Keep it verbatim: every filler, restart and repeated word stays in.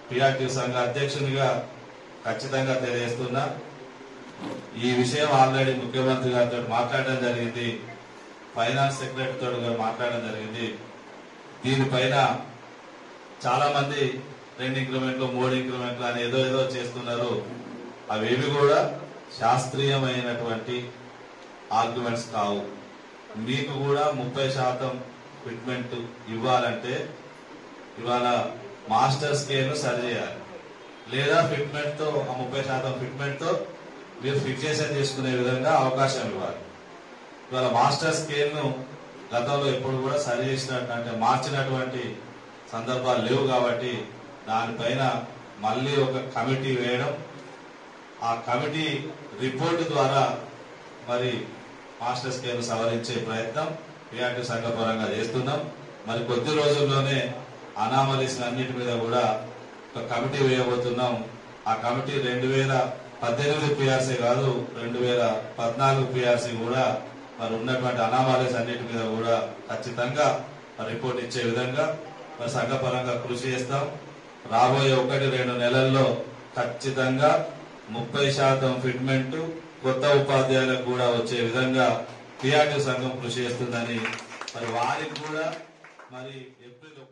PRT సంఘ అధ్యక్షునిగా ఖచ్చితంగా తెలియజేస్తున్నా. ఈ విషయం ఆల్రెడీ ముఖ్యమంత్రి గారితో మాట్లాడడం జరిగింది, ఫైనాన్స్ సెక్రటరీతో కూడా మాట్లాడడం జరిగింది. దీనిపైన చాలా మంది రెండు ఇంక్రిమెంట్లు మూడు ఇంక్రిమెంట్లు అని ఏదో ఏదో చేస్తున్నారు. అవేవి కూడా శాస్త్రీయమైనటువంటి ఆర్గ్యుమెంట్స్ కావు. మీకు కూడా ముప్పై శాతం ఫిట్మెంట్ ఇవ్వాలంటే ఇవాళ మాస్టర్ స్కేల్ సరి చేయాలి, లేదా ఫిట్మెంట్ తో ఆ ముప్పై శాతం ఫిట్మెంట్ తో మీరు ఫిక్సేషన్ చేసుకునే విధంగా అవకాశం ఇవ్వాలి. ఇవాళ మాస్టర్ స్కేల్ ను గతంలో ఎప్పుడు కూడా సరి చేసినట్టు అంటే మార్చినటువంటి సందర్భాలు లేవు. కాబట్టి దానిపైన మళ్ళీ ఒక కమిటీ వేయడం, ఆ కమిటీ రిపోర్టు ద్వారా మరి మాస్టర్ స్కేల్ సవరించే ప్రయత్నం పిఆర్టీ సంఘ పరంగా చేస్తున్నాం. మరి కొద్ది రోజుల్లోనే అనామలీస్ అన్నిటి మీద కూడా ఒక కమిటీ వేయబోతున్నాం. ఆ కమిటీ రెండు వేల పద్దెనిమిది పిఆర్సీ కాదు, రెండు వేల పద్నాలుగు పిఆర్సీ కూడా మరి ఉన్నటువంటి అనామలీస్ అన్నిటి మీద కూడా ఖచ్చితంగా రిపోర్ట్ ఇచ్చే విధంగా మరి సంఘ పరంగా కృషి చేస్తాం. రాబోయే ఒకటి రెండు నెలల్లో ఖచ్చితంగా ముప్పై శాతం ఫిట్మెంట్ కొత్త ఉపాధ్యాయులకు కూడా వచ్చే విధంగా పిఆర్టీ సంఘం కృషి చేస్తుందని మరి వారికి కూడా మరి ఏప్రిల్